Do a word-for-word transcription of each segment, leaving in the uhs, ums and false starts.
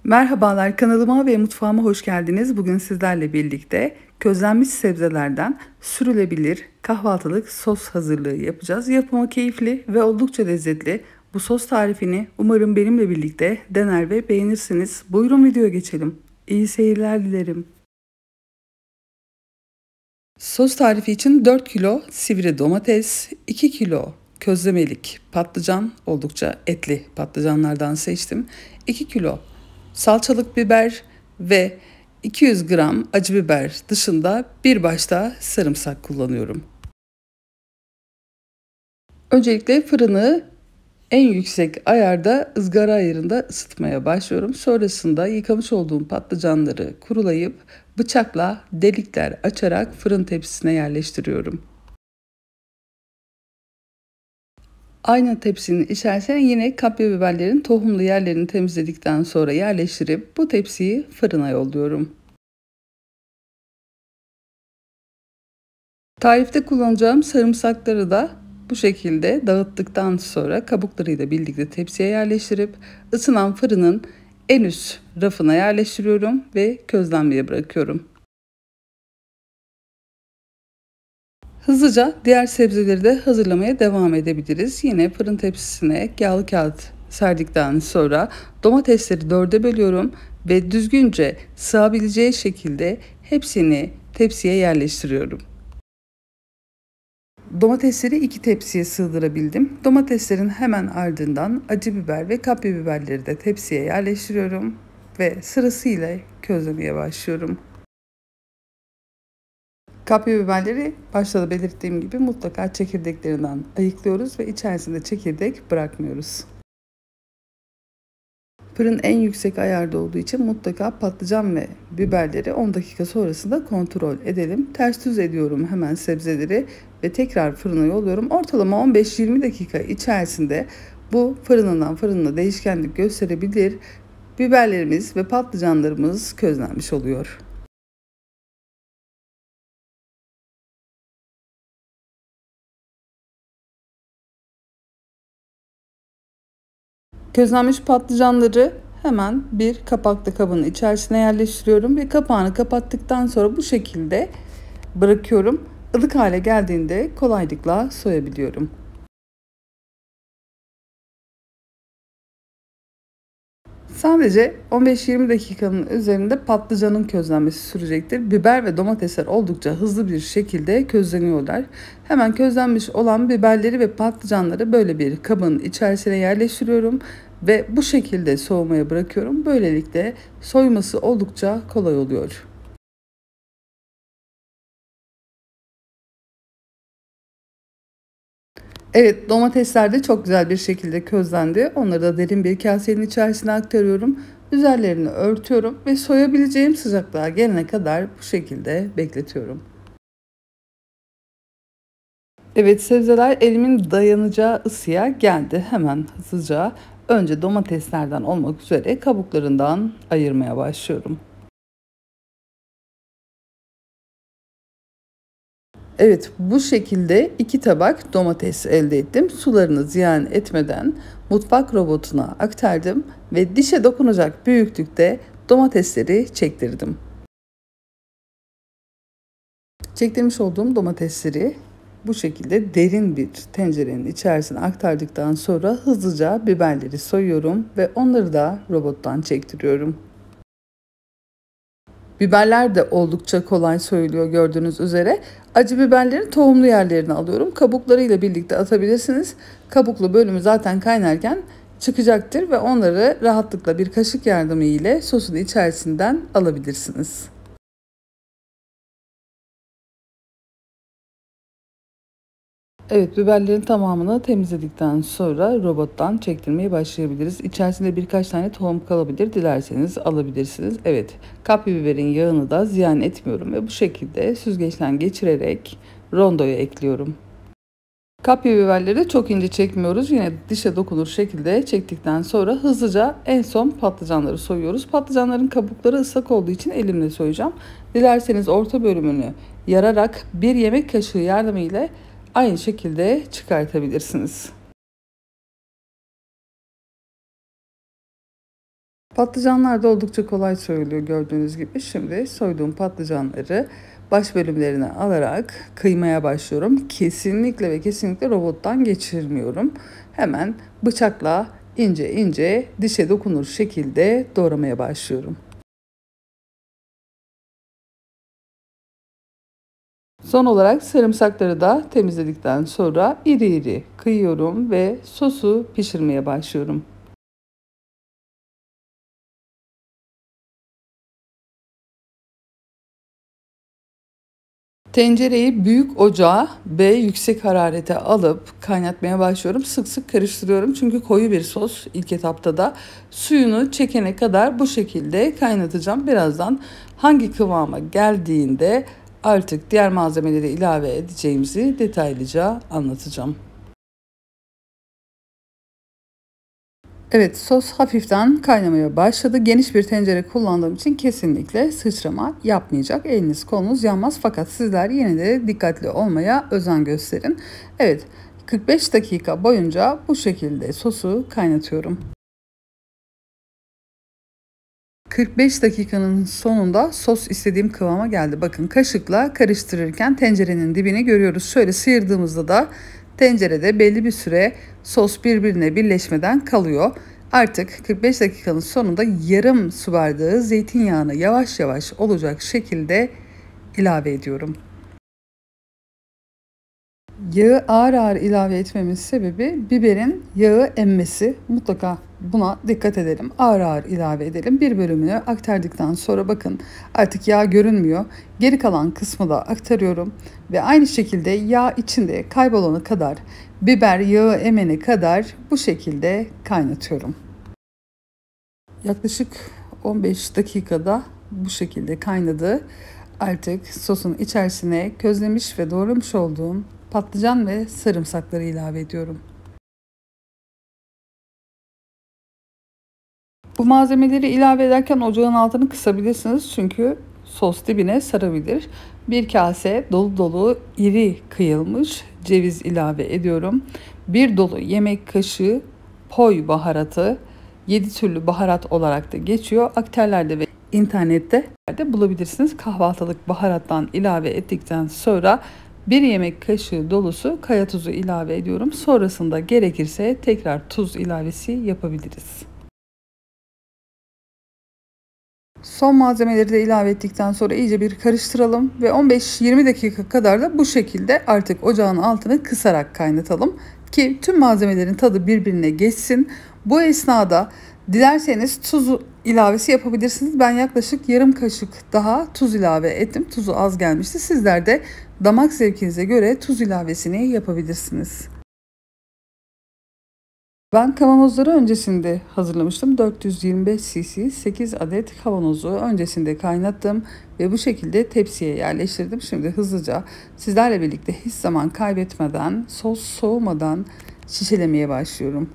Merhabalar, kanalıma ve mutfağıma hoş geldiniz. Bugün sizlerle birlikte közlenmiş sebzelerden sürülebilir kahvaltılık sos hazırlığı yapacağız. Yapımı keyifli ve oldukça lezzetli. Bu sos tarifini umarım benimle birlikte dener ve beğenirsiniz. Buyurun videoya geçelim. İyi seyirler dilerim. Sos tarifi için dört kilo sivri domates, iki kilo közlemelik patlıcan, oldukça etli patlıcanlardan seçtim. iki kilo salçalık biber ve iki yüz gram acı biber dışında bir başta sarımsak kullanıyorum. Öncelikle fırını en yüksek ayarda ızgara ayarında ısıtmaya başlıyorum. Sonrasında yıkamış olduğum patlıcanları kurulayıp bıçakla delikler açarak fırın tepsisine yerleştiriyorum. Aynı tepsinin içerisine yine kapya biberlerin tohumlu yerlerini temizledikten sonra yerleştirip bu tepsiyi fırına yolluyorum. Tarifte kullanacağım sarımsakları da bu şekilde dağıttıktan sonra kabuklarıyla birlikte tepsiye yerleştirip ısınan fırının en üst rafına yerleştiriyorum ve közlenmeye bırakıyorum. Hızlıca diğer sebzeleri de hazırlamaya devam edebiliriz. Yine fırın tepsisine yağlı kağıt serdikten sonra domatesleri dörde bölüyorum ve düzgünce sığabileceği şekilde hepsini tepsiye yerleştiriyorum. Domatesleri iki tepsiye sığdırabildim. Domateslerin hemen ardından acı biber ve kapya biberleri de tepsiye yerleştiriyorum ve sırasıyla közlemeye başlıyorum. Kapya biberleri başta da belirttiğim gibi mutlaka çekirdeklerinden ayıklıyoruz ve içerisinde çekirdek bırakmıyoruz. Fırın en yüksek ayarda olduğu için mutlaka patlıcan ve biberleri on dakika sonrasında kontrol edelim. Ters düz ediyorum hemen sebzeleri ve tekrar fırına yolluyorum. Ortalama on beş yirmi dakika içerisinde bu fırınından fırınına değişkenlik gösterebilir. Biberlerimiz ve patlıcanlarımız közlenmiş oluyor. Közlenmiş patlıcanları hemen bir kapaklı kabın içerisine yerleştiriyorum ve kapağını kapattıktan sonra bu şekilde bırakıyorum. Ilık hale geldiğinde kolaylıkla soyabiliyorum. Sadece on beş yirmi dakikanın üzerinde patlıcanın közlenmesi sürecektir. Biber ve domatesler oldukça hızlı bir şekilde közleniyorlar. Hemen közlenmiş olan biberleri ve patlıcanları böyle bir kabın içerisine yerleştiriyorum ve bu şekilde soğumaya bırakıyorum. Böylelikle soyması oldukça kolay oluyor. Evet, domatesler de çok güzel bir şekilde közlendi. Onları da derin bir kasenin içerisine aktarıyorum. Üzerlerini örtüyorum ve soyabileceğim sıcaklığa gelene kadar bu şekilde bekletiyorum. Evet, sebzeler elimin dayanacağı ısıya geldi. Hemen hızlıca önce domateslerden olmak üzere kabuklarından ayırmaya başlıyorum. Evet, bu şekilde iki tabak domates elde ettim. Sularını ziyan etmeden mutfak robotuna aktardım ve dişe dokunacak büyüklükte domatesleri çektirdim. Çektirmiş olduğum domatesleri bu şekilde derin bir tencerenin içerisine aktardıktan sonra hızlıca biberleri soyuyorum ve onları da robottan çektiriyorum. Biberler de oldukça kolay soyuluyor gördüğünüz üzere. Acı biberlerin tohumlu yerlerini alıyorum. Kabuklarıyla birlikte atabilirsiniz. Kabuklu bölümü zaten kaynarken çıkacaktır ve onları rahatlıkla bir kaşık yardımı ile sosun içerisinden alabilirsiniz. Evet, biberlerin tamamını temizledikten sonra robottan çektirmeye başlayabiliriz. İçerisinde birkaç tane tohum kalabilir. Dilerseniz alabilirsiniz. Evet, kapya biberin yağını da ziyan etmiyorum ve bu şekilde süzgeçten geçirerek rondoya ekliyorum. Kapya biberleri çok ince çekmiyoruz. Yine dişe dokunur şekilde çektikten sonra hızlıca en son patlıcanları soyuyoruz. Patlıcanların kabukları ıslak olduğu için elimle soyacağım. Dilerseniz orta bölümünü yararak bir yemek kaşığı yardımıyla aynı şekilde çıkartabilirsiniz. Patlıcanlar da oldukça kolay soyuluyor gördüğünüz gibi. Şimdi soyduğum patlıcanları baş bölümlerine alarak kıymaya başlıyorum. Kesinlikle ve kesinlikle robottan geçirmiyorum. Hemen bıçakla ince ince dişe dokunur şekilde doğramaya başlıyorum. Son olarak sarımsakları da temizledikten sonra iri iri kıyıyorum ve sosu pişirmeye başlıyorum. Tencereyi büyük ocağa ve yüksek hararete alıp kaynatmaya başlıyorum. Sık sık karıştırıyorum çünkü koyu bir sos ilk etapta da suyunu çekene kadar bu şekilde kaynatacağım. Birazdan hangi kıvama geldiğinde artık diğer malzemeleri ilave edeceğimizi detaylıca anlatacağım. Evet, sos hafiften kaynamaya başladı. Geniş bir tencere kullandığım için kesinlikle sıçrama yapmayacak. Eliniz kolunuz yanmaz fakat sizler yine de dikkatli olmaya özen gösterin. Evet, kırk beş dakika boyunca bu şekilde sosu kaynatıyorum. kırk beş dakikanın sonunda sos istediğim kıvama geldi. Bakın kaşıkla karıştırırken tencerenin dibini görüyoruz. Şöyle sıyırdığımızda da tencerede belli bir süre sos birbirine birleşmeden kalıyor. Artık kırk beş dakikanın sonunda yarım su bardağı zeytinyağını yavaş yavaş olacak şekilde ilave ediyorum. Yağı ağır ağır ilave etmemin sebebi biberin yağı emmesi. Mutlaka buna dikkat edelim. Ağır ağır ilave edelim. Bir bölümünü aktardıktan sonra bakın artık yağ görünmüyor. Geri kalan kısmı da aktarıyorum. Ve aynı şekilde yağ içinde kaybolana kadar, biber yağı emene kadar bu şekilde kaynatıyorum. Yaklaşık on beş dakikada bu şekilde kaynadı. Artık sosun içerisine közlemiş ve doğramış olduğum patlıcan ve sarımsakları ilave ediyorum. Bu malzemeleri ilave ederken ocağın altını kısabilirsiniz çünkü sos dibine sarabilir. Bir kase dolu dolu iri kıyılmış ceviz ilave ediyorum. Bir dolu yemek kaşığı poy baharatı, yedi türlü baharat olarak da geçiyor. Aktarlarda ve internette de bulabilirsiniz. Kahvaltılık baharattan ilave ettikten sonra bir yemek kaşığı dolusu kaya tuzu ilave ediyorum. Sonrasında gerekirse tekrar tuz ilavesi yapabiliriz. Son malzemeleri de ilave ettikten sonra iyice bir karıştıralım ve on beş yirmi dakika kadar da bu şekilde artık ocağın altını kısarak kaynatalım ki tüm malzemelerin tadı birbirine geçsin. Bu esnada dilerseniz tuz ilavesi yapabilirsiniz. Ben yaklaşık yarım kaşık daha tuz ilave ettim. Tuzu az gelmişti. Sizler de damak zevkinize göre tuz ilavesini yapabilirsiniz. Ben kavanozları öncesinde hazırlamıştım. dört yüz yirmi beş cc sekiz adet kavanozu öncesinde kaynattım ve bu şekilde tepsiye yerleştirdim. Şimdi hızlıca sizlerle birlikte hiç zaman kaybetmeden, sos soğumadan şişelemeye başlıyorum.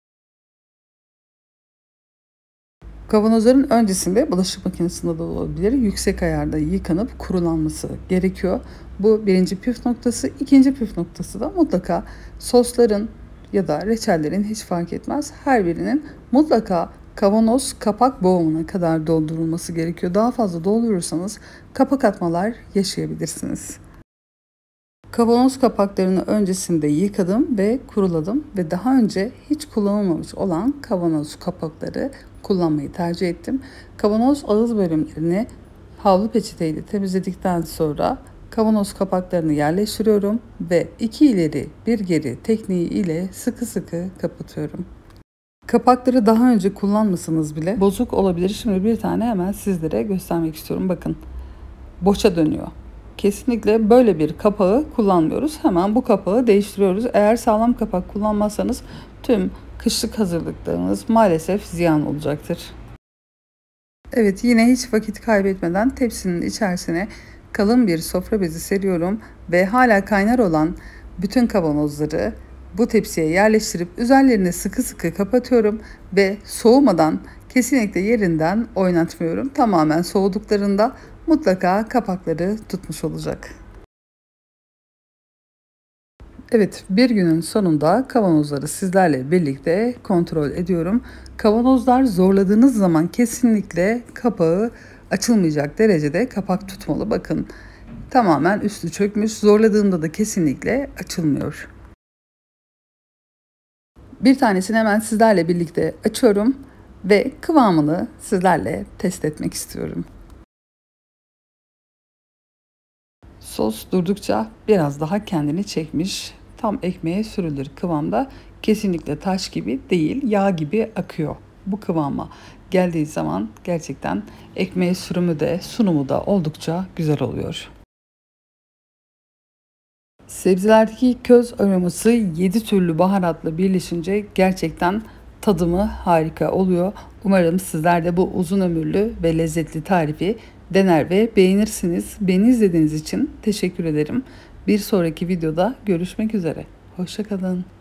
Kavanozların öncesinde bulaşık makinesinde de olabilir. Yüksek ayarda yıkanıp kurulanması gerekiyor. Bu birinci püf noktası. İkinci püf noktası da mutlaka sosların ya da reçellerin hiç fark etmez. Her birinin mutlaka kavanoz kapak boğumuna kadar doldurulması gerekiyor. Daha fazla doldurursanız kapak atmalar yaşayabilirsiniz. Kavanoz kapaklarını öncesinde yıkadım ve kuruladım ve daha önce hiç kullanılmamış olan kavanoz kapakları kullanmayı tercih ettim. Kavanoz ağız bölümlerini havlu peçeteyle temizledikten sonra kavanoz kapaklarını yerleştiriyorum ve iki ileri bir geri tekniği ile sıkı sıkı kapatıyorum. Kapakları daha önce kullanmasanız bile bozuk olabilir. Şimdi bir tane hemen sizlere göstermek istiyorum. Bakın, boşa dönüyor. Kesinlikle böyle bir kapağı kullanmıyoruz. Hemen bu kapağı değiştiriyoruz. Eğer sağlam kapak kullanmazsanız tüm kışlık hazırlıklarınız maalesef ziyan olacaktır. Evet, yine hiç vakit kaybetmeden tepsinin içerisine kalın bir sofra bezi seriyorum ve hala kaynar olan bütün kavanozları bu tepsiye yerleştirip üzerlerini sıkı sıkı kapatıyorum ve soğumadan kesinlikle yerinden oynatmıyorum. Tamamen soğuduklarında mutlaka kapakları tutmuş olacak. Evet, bir günün sonunda kavanozları sizlerle birlikte kontrol ediyorum. Kavanozlar zorladığınız zaman kesinlikle kapağı açılmayacak derecede kapak tutmalı. Bakın, tamamen üstü çökmüş. Zorladığımda da kesinlikle açılmıyor. Bir tanesini hemen sizlerle birlikte açıyorum ve kıvamını sizlerle test etmek istiyorum. Sos durdukça biraz daha kendini çekmiş. Tam ekmeğe sürülür kıvamda. Kesinlikle taş gibi değil, yağ gibi akıyor. Bu kıvama geldiği zaman gerçekten ekmeğe sürümü de sunumu da oldukça güzel oluyor. Sebzelerdeki köz aroması yedi türlü baharatla birleşince gerçekten tadımı harika oluyor. Umarım sizler de bu uzun ömürlü ve lezzetli tarifi dener ve beğenirsiniz. Beni izlediğiniz için teşekkür ederim. Bir sonraki videoda görüşmek üzere. Hoşça kalın.